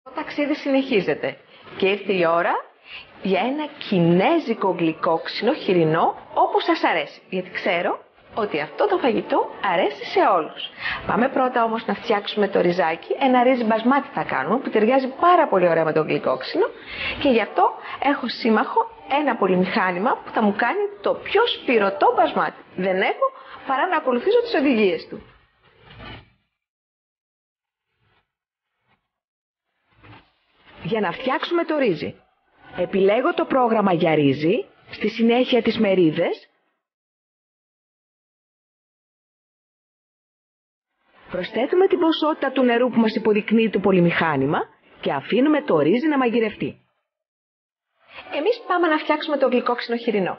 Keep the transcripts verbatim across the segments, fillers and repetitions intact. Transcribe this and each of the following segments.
Το ταξίδι συνεχίζεται και ήρθε η ώρα για ένα κινέζικο γλυκόξινο χοιρινό όπως σας αρέσει. Γιατί ξέρω ότι αυτό το φαγητό αρέσει σε όλους. Πάμε πρώτα όμως να φτιάξουμε το ριζάκι. Ένα ρύζι μπασμάτι θα κάνουμε που ταιριάζει πάρα πολύ ωραία με το γλυκόξινο και γι' αυτό έχω σύμμαχο ένα πολυμηχάνημα που θα μου κάνει το πιο σπυρωτό μπασμάτι. Δεν έχω παρά να ακολουθήσω τις οδηγίες του. Για να φτιάξουμε το ρύζι, επιλέγω το πρόγραμμα για ρύζι, στη συνέχεια τις μερίδες, προσθέτουμε την ποσότητα του νερού που μας υποδεικνύει το πολυμηχάνημα και αφήνουμε το ρύζι να μαγειρευτεί. Εμείς πάμε να φτιάξουμε το γλυκόξινο χοιρινό.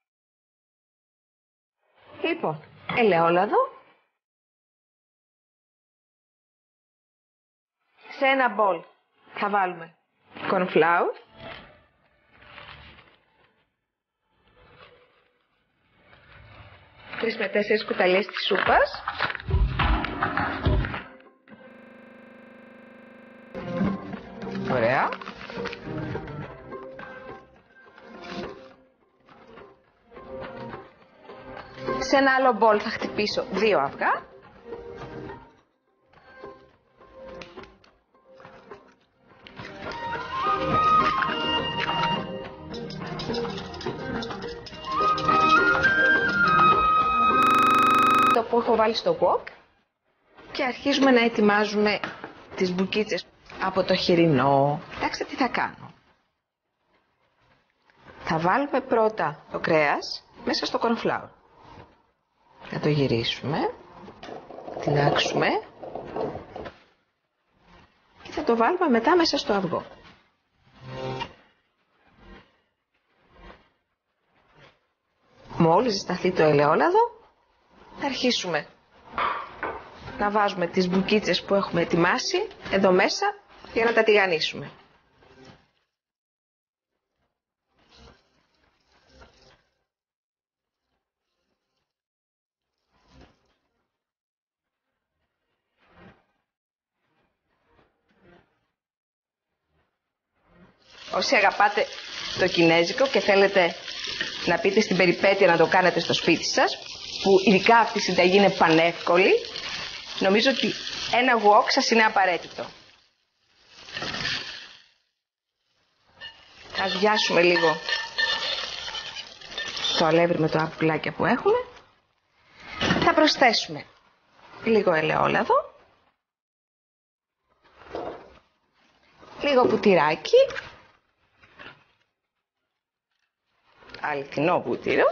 Λοιπόν, ελαιόλαδο, σε ένα μπολ θα βάλουμε cornflour, τρεις με τέσσερις κουταλιές της σούπας, ωραία, σε ένα άλλο μπολ θα χτυπήσω δύο αυγά, το που έχω βάλει στο wok και αρχίζουμε να ετοιμάζουμε τις μπουκίτσες από το χοιρινό. Κοιτάξτε τι θα κάνω. Θα βάλουμε πρώτα το κρέας μέσα στο cornflour. Θα το γυρίσουμε, τυλάξουμε και θα το βάλουμε μετά μέσα στο αυγό. Μόλις ζεσταθεί το ελαιόλαδο, θα αρχίσουμε να βάζουμε τις μπουκίτσες που έχουμε ετοιμάσει εδώ μέσα για να τα τηγανίσουμε. Όσοι αγαπάτε το κινέζικο και θέλετε να πείτε στην περιπέτεια να το κάνετε στο σπίτι σας, που ειδικά αυτή η συνταγή είναι πανεύκολη, νομίζω ότι ένα wok σας είναι απαραίτητο. Θα αδειάσουμε λίγο το αλεύρι με τα πουλάκια που έχουμε. Θα προσθέσουμε λίγο ελαιόλαδο, λίγο πουτυράκι, αληθινό βούτυρο,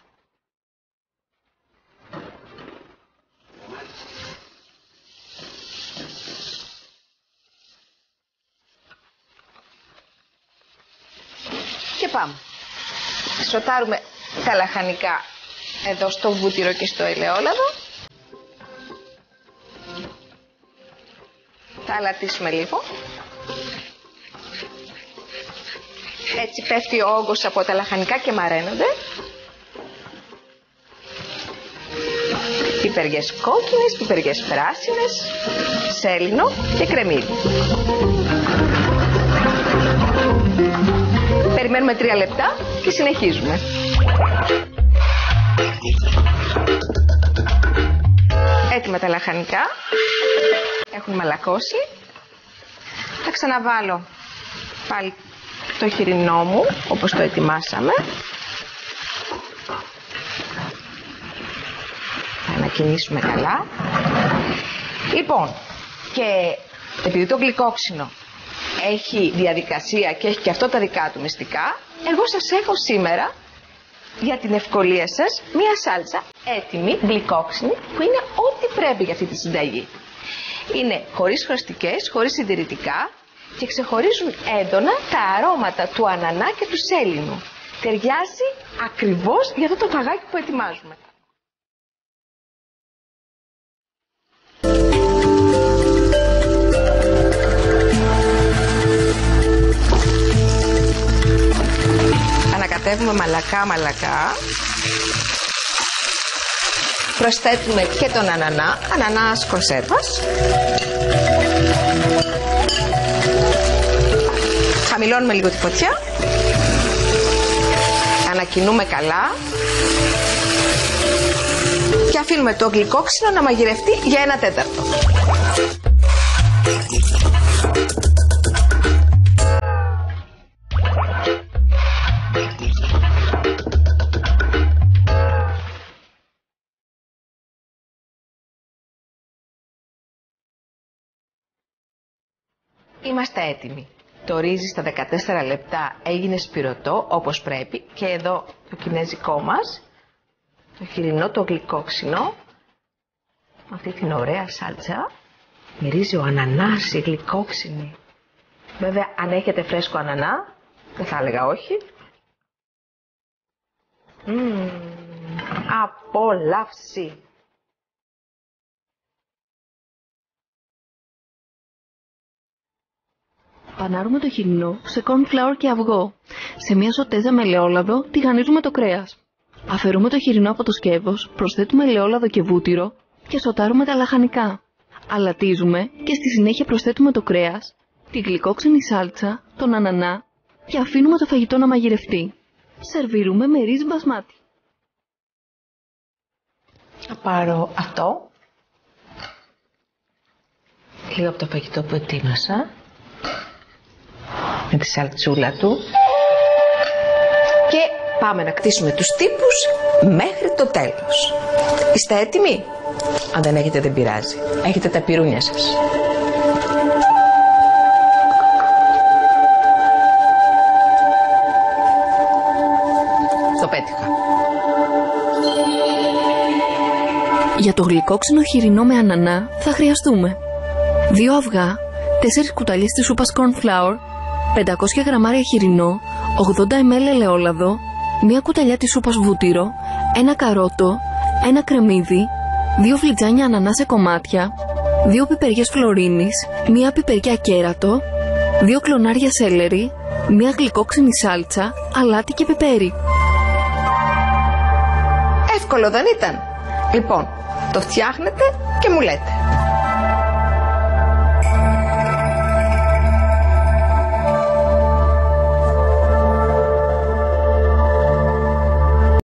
και πάμε. Σοτάρουμε τα λαχανικά εδώ στο βούτυρο και στο ελαιόλαδο. Θα αλατίσουμε λίγο. Έτσι πέφτει ο όγκος από τα λαχανικά και μαραίνονται. Πιπεριές κόκκινες, πιπεριές πράσινες, σέλινο και κρεμμύδι. Περιμένουμε τρία λεπτά και συνεχίζουμε. Έτοιμα τα λαχανικά. Έχουν μαλακώσει. Θα ξαναβάλω πάλι το χοιρινό μου όπως το ετοιμάσαμε. Θα ανακοινήσουμε καλά. Λοιπόν, και επειδή το γλυκόξινο έχει διαδικασία και έχει και αυτό τα δικά του μυστικά, εγώ σας έχω σήμερα για την ευκολία σας μία σάλτσα έτοιμη, γλυκόξινη, που είναι ό,τι πρέπει για αυτή τη συνταγή. Είναι χωρίς χρωστικές, χωρίς συντηρητικά και ξεχωρίζουν έντονα τα αρώματα του ανανά και του σέλινου. Ταιριάζει ακριβώς για αυτό το φαγάκι που ετοιμάζουμε. Ανακατεύουμε μαλακά μαλακά. Προσθέτουμε και τον ανανά, ανανάς κονσέρβας. Χαμηλώνουμε λίγο τη φωτιά. Ανακοινούμε καλά. Και αφήνουμε το γλυκόξινο να μαγειρευτεί για ένα τέταρτο. Είμαστε έτοιμοι. Το ρύζι στα δεκατέσσερα λεπτά έγινε σπυρωτό όπως πρέπει και εδώ το κινέζικό μας, το χοιρινό, το γλυκόξινο, αυτή την ωραία σάλτσα. Μυρίζει ο ανανάς, η γλυκόξινη. Βέβαια αν έχετε φρέσκο ανανά, δεν θα έλεγα όχι. Μμμ, απόλαυση. Πανάρουμε το χοιρινό σε cornflour και αυγό. Σε μια σοτέζα με ελαιόλαδο τηγανίζουμε το κρέας. Αφαιρούμε το χοιρινό από το σκεύος, προσθέτουμε ελαιόλαδο και βούτυρο και σοτάρουμε τα λαχανικά. Αλατίζουμε και στη συνέχεια προσθέτουμε το κρέας, τη γλυκόξινη σάλτσα, τον ανανά και αφήνουμε το φαγητό να μαγειρευτεί. Σερβίρουμε με ρύζι μπασμάτι. Θα πάρω αυτό, λίγο από το φαγητό που ετοίμασα, με τη σαλτσούλα του, και πάμε να κτίσουμε τους τύπους μέχρι το τέλος. Είστε έτοιμοι? Αν δεν έχετε δεν πειράζει, έχετε τα πυρούνια σας. Το πέτυχα. Για το γλυκόξινο χοιρινό με ανανά θα χρειαστούμε δύο αυγά, τέσσερις κουταλιές της σούπας cornflour, πεντακόσια γραμμάρια χοιρινό, ογδόντα μιλιλίτρα ελαιόλαδο, μία κουταλιά της σούπας βούτυρο, ένα καρότο, ένα κρεμμύδι, δύο φλιτζάνια ανανά σε κομμάτια, δύο πιπεριές φλωρίνης, μία πιπεριά κέρατο, δύο κλονάρια σέλερι, μία γλυκόξινη σάλτσα, αλάτι και πιπέρι. Εύκολο δεν ήταν? Λοιπόν, το φτιάχνετε και μου λέτε.